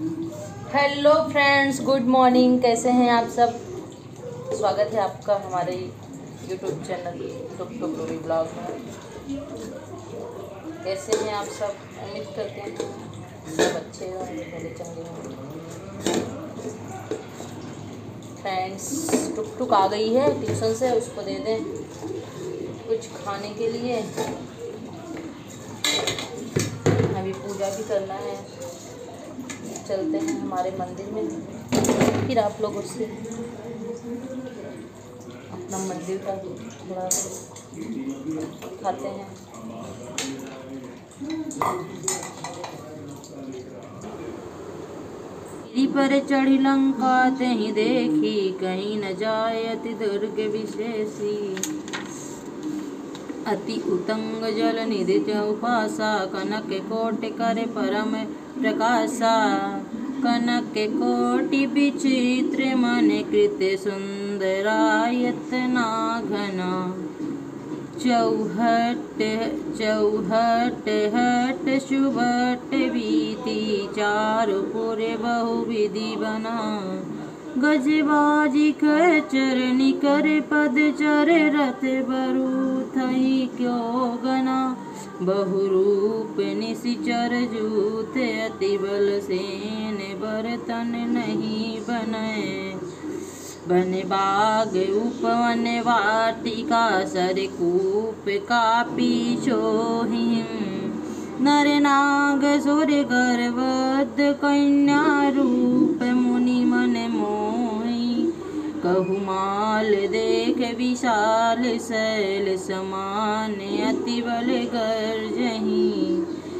Hello friends, good morning. कैसे हैं आप सब? स्वागत है आपका हमारे YouTube channel tuk tuk Ruby blog में। कैसे हैं आप सब? उम्मीद करते हैं सब अच्छे होंगे, भले चंगे होंगे। फ्रेंड्स, टुक टुक आ गई है ट्यूशन से, उसको दे दें कुछ खाने के लिए। अभी पूजा भी करना है, चलते हैं हमारे मंदिर में, फिर आप लोगों से अपना मंदिर का थोड़ा खाते हैं। गिरी पर चढ़ी लंका तहीं देखी, कहीं न जाय अति दुर्ग विशेषी। अति उतंग जल निधि चौपासा, कनक कोटि कर परम प्रकाशा। कनक कोटि विचित्र मन कृत, सुंदरायत नाघना। चौहट हट सुभट वीति, चारुपुर बहुविधि बना। गजबाजी खच्चर निकर पद चर, रथ बरु थई क्यों गना। बहुरूप निशिचर जूथ, अति बल सेन बरतन नहीं बने। बन बाग उपवन वाटिका, सरकूप कापी छोहिम। नर नाग सुर गर्वद, कन्या रूप मुनि मन मोहि। कहुमाल देख विशाल शैल समान, अति बल गर्जहि।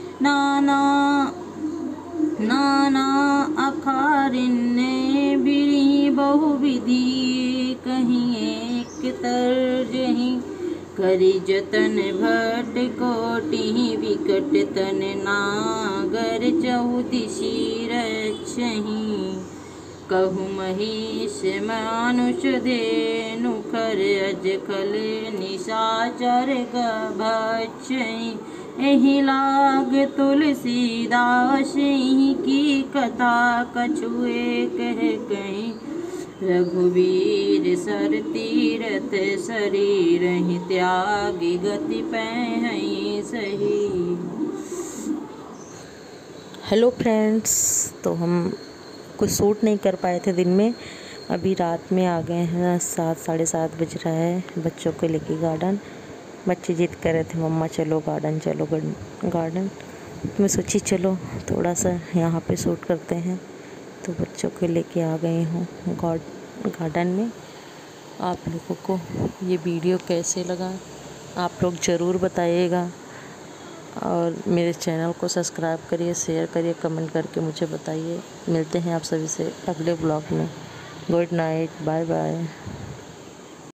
नाना अखारिण्य बिरि बहुविधि, कहीं एक तर्जहि। करि जतन भट कोटि, विकट तन नागर चौदिशि रक्षहि। कहु महिष मानुष धेनु, खर अज खल निशाचर भक्षहि। एहि लाग तुलसीदास की कथा, कछुए कह कहीं। रघुवीर सर तीरथ शरीर, त्यागी गति पैहि सही। हेलो फ्रेंड्स, तो हम कुछ शूट नहीं कर पाए थे दिन में। अभी रात में आ गए हैं, 7 साढ़े 7 बज रहा है। बच्चों को लेके गार्डन, बच्चे जिद कर रहे थे मम्मा चलो गार्डन, चलो गार्डन। मैं सोची चलो थोड़ा सा यहाँ पे शूट करते हैं, तो बच्चों को लेके आ गई हूँ गार्डन में। आप लोगों को ये वीडियो कैसे लगा आप लोग ज़रूर बताइएगा, और मेरे चैनल को सब्सक्राइब करिए, शेयर करिए, कमेंट करके मुझे बताइए। मिलते हैं आप सभी से अगले ब्लॉग में। Good night, bye bye.